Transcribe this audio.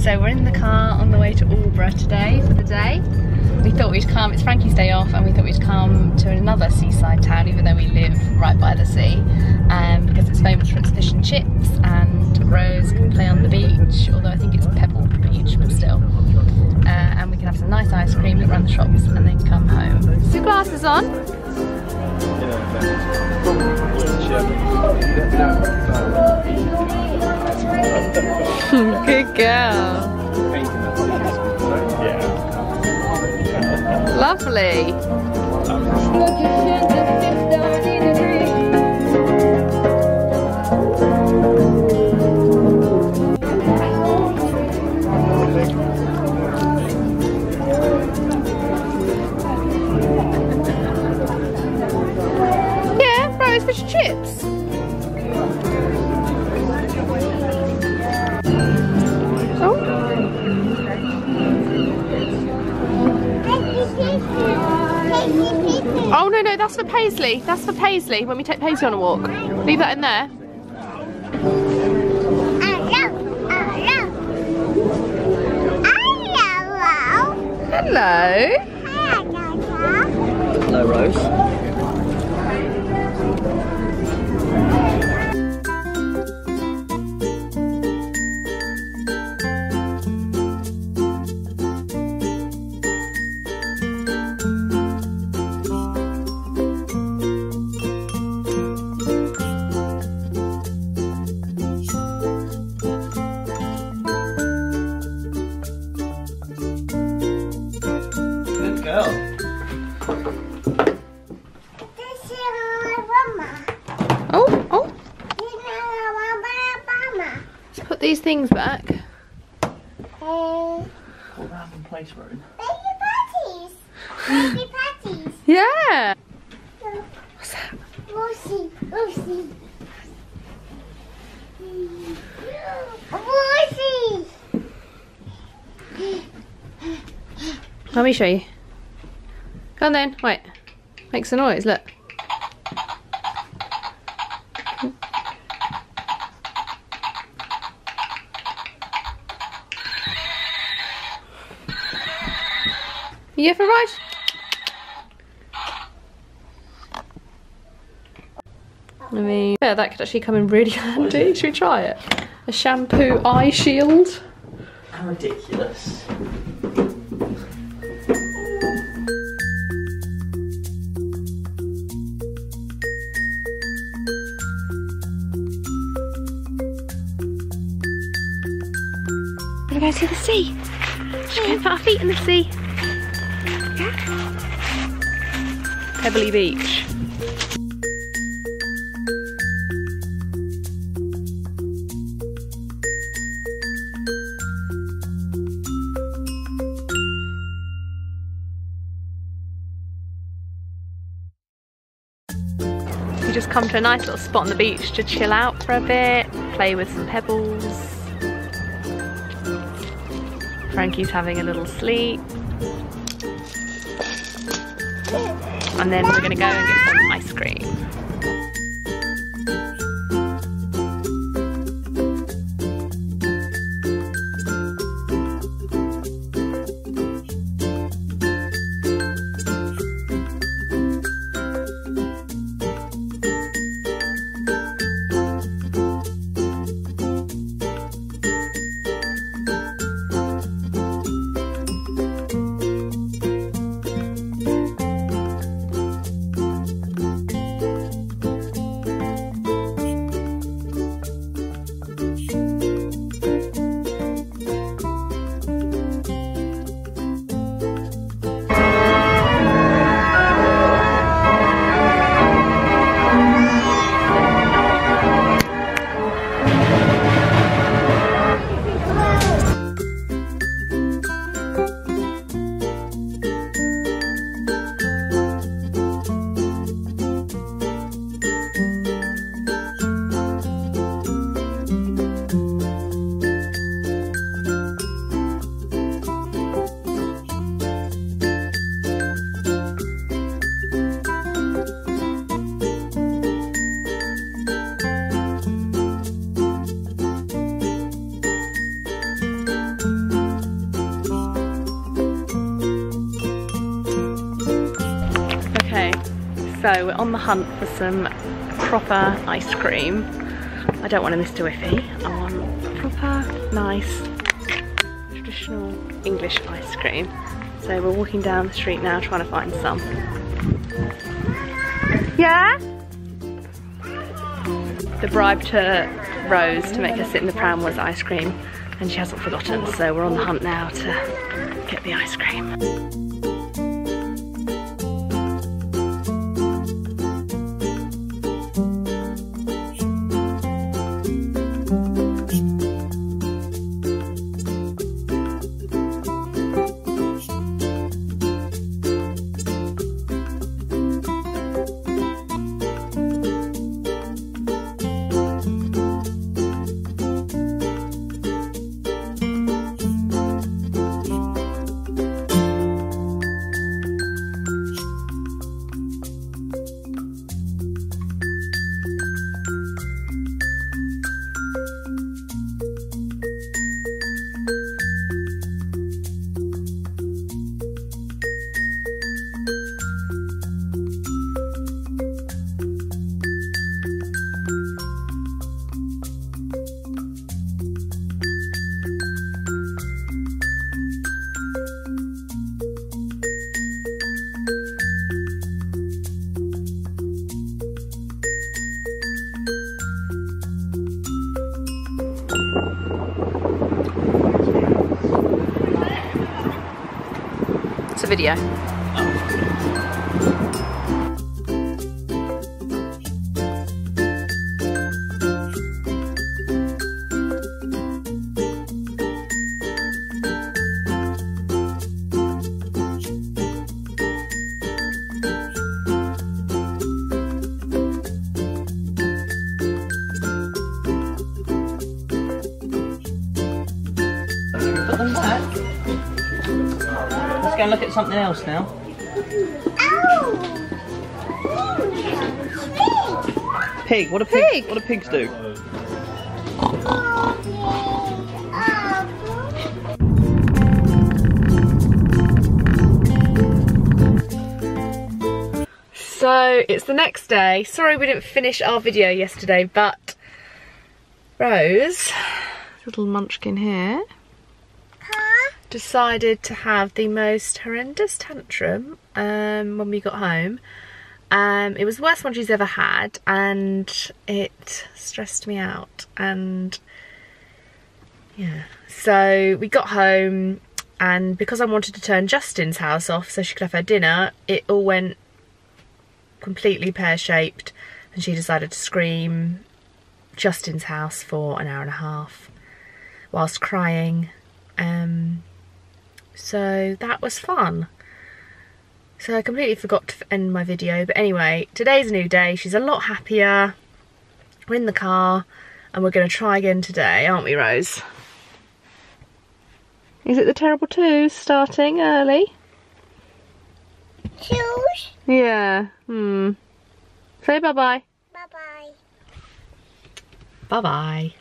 So we're in the car on the way to Aldborough today for the day. We thought we'd come, it's Frankie's day off, and we thought we'd come to another seaside town, even though we live right by the sea, because it's famous for its fish and chips, and Rose can play on the beach, although I think it's Pebble Beach, but still. And we can have some nice ice cream, look around the shops, and then come home. Is your glasses on? Good girl. Lovely. Yeah, fries, fish and chips. Oh no, that's for Paisley. That's for Paisley when we take Paisley on a walk. Leave that in there. Hello. Hello, Rose. Oh. Let's put these things back. What random place we're in? Baby patties. Baby patties. Yeah. What's that? Lucy. Lucy. Lucy. Let me show you. Go on then. Wait. Makes a noise. Look. You ever ride? I mean, yeah, that could actually come in really handy. Should we try it? A shampoo eye shield. How ridiculous. We're going to go to the sea. Should we go put our feet in the sea? Pebbly Beach. We just come to a nice little spot on the beach to chill out for a bit, play with some pebbles. Frankie's having a little sleep. And then we're going to go and get some ice cream. So we're on the hunt for some proper ice cream. I don't want a Mr. Whiffy. I want proper, nice, traditional English ice cream. So we're walking down the street now trying to find some. Yeah? The bribe to Rose to make her sit in the pram was ice cream, and she hasn't forgotten, so we're on the hunt now to get the ice cream. It's a video. Put them back. Let's go and look at something else now. Oh! Pig. What do pigs? What do pigs do? So it's the next day. Sorry we didn't finish our video yesterday, but Rose, little munchkin here, decided to have the most horrendous tantrum when we got home. It was the worst one she's ever had, and it stressed me out. And yeah, so we got home, and because I wanted to turn Justin's house off so she could have her dinner, it all went completely pear-shaped, and she decided to scream Justin's house for an hour and a half whilst crying. So that was fun. So I completely forgot to end my video, but anyway, today's a new day. She's a lot happier. We're in the car and we're going to try again today, aren't we, Rose? Is it the terrible twos starting early? Choose. Yeah. Say bye-bye. Bye-bye. Bye-bye.